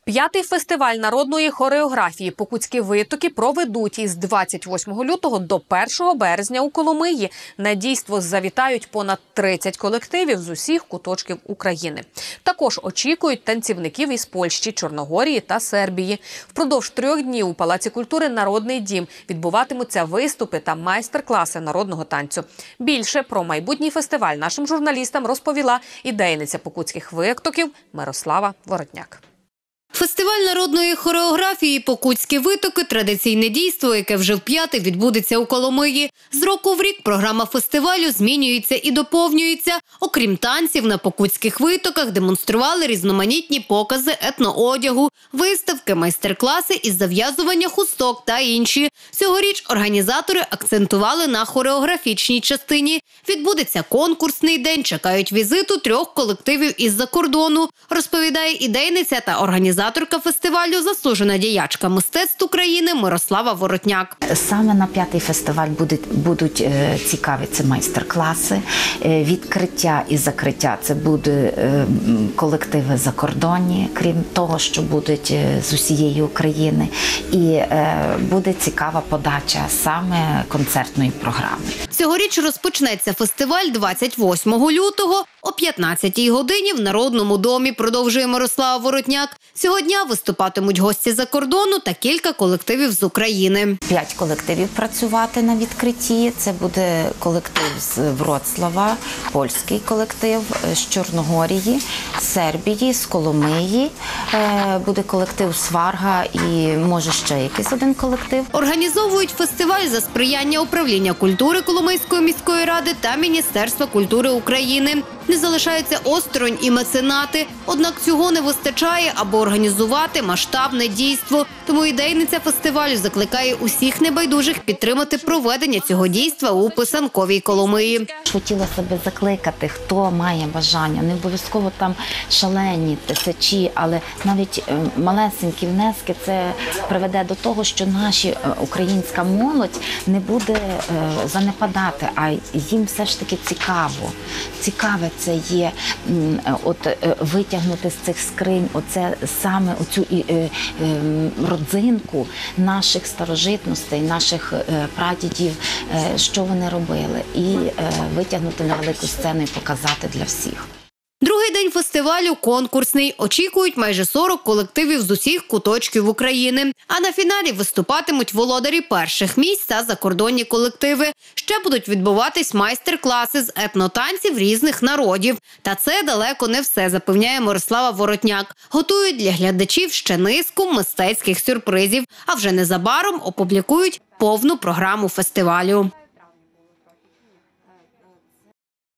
5-й фестиваль народної хореографії «Покутські витоки» проведуть із 28 лютого до 1 березня у Коломиї. На дійство завітають понад 30 колективів з усіх куточків України. Також очікують танцівників із Польщі, Чорногорії та Сербії. Впродовж 3 днів у Палаці культури «Народний дім» відбуватимуться виступи та майстер-класи народного танцю. Більше про майбутній фестиваль нашим журналістам розповіла ідейниця «Покутських витоків» Мирослава Воротняк. Фестиваль народної хореографії «Покутські витоки» – традиційне дійство, яке вже вп'яте відбудеться у Коломиї. З року в рік програма фестивалю змінюється і доповнюється. Окрім танців, на Покутських витоках демонстрували різноманітні покази етноодягу, виставки, майстер-класи із зав'язування хусток та інші. Цьогоріч організатори акцентували на хореографічній частині. Відбудеться конкурсний день, чекають візиту 3 колективів із-за кордону, розповідає ідейниця та організаторка фестивалю, заслужена діячка мистецтв України Мирослава Воротняк. Саме на 5-й фестиваль будуть цікаві це майстер-класи, відкриття і закриття. Це будуть колективи закордонні, крім того, що будуть з усієї України. І буде цікава подача саме концертної програми. Цьогоріч розпочнеться фестиваль 28 лютого о 15-й годині в Народному домі, продовжує Мирослава Воротняк. Цього дня виступатимуть гості за кордону та кілька колективів з України. 5 колективів працювати на відкритті. Це буде колектив з Вроцлава, польський колектив, з Чорногорії, з Сербії, з Коломиї. Буде колектив з Варга і, може, ще якийсь один колектив. Організовують фестиваль за сприяння Управління культури Коломийської міської ради та Міністерства культури України. Не залишаються осторонь і меценати. Однак цього не вистачає, аби організувати масштабне дійство. Тому ідейниця фестивалю закликає усіх небайдужих підтримати проведення цього дійства у писанковій Коломиї. Хотілося б закликати, хто має бажання. Не обов'язково там шалені тисячі, але навіть малесенькі внески це приведе до того, що наша українська молодь не буде занепадати, а їм все ж таки цікаво. Цікаве це є витягнути з цих скринь саме оцю родзинку наших старожитностей, наших прадідів, що вони робили, і витягнути на велику сцену і показати для всіх. Другий день фестивалю конкурсний. Очікують майже 40 колективів з усіх куточків України. А на фіналі виступатимуть володарі перших місць та закордонні колективи. Ще будуть відбуватись майстер-класи з етнотанців різних народів. Та це далеко не все, запевняє Мирослава Воротняк. Готують для глядачів ще низку мистецьких сюрпризів. А вже незабаром опублікують повну програму фестивалю.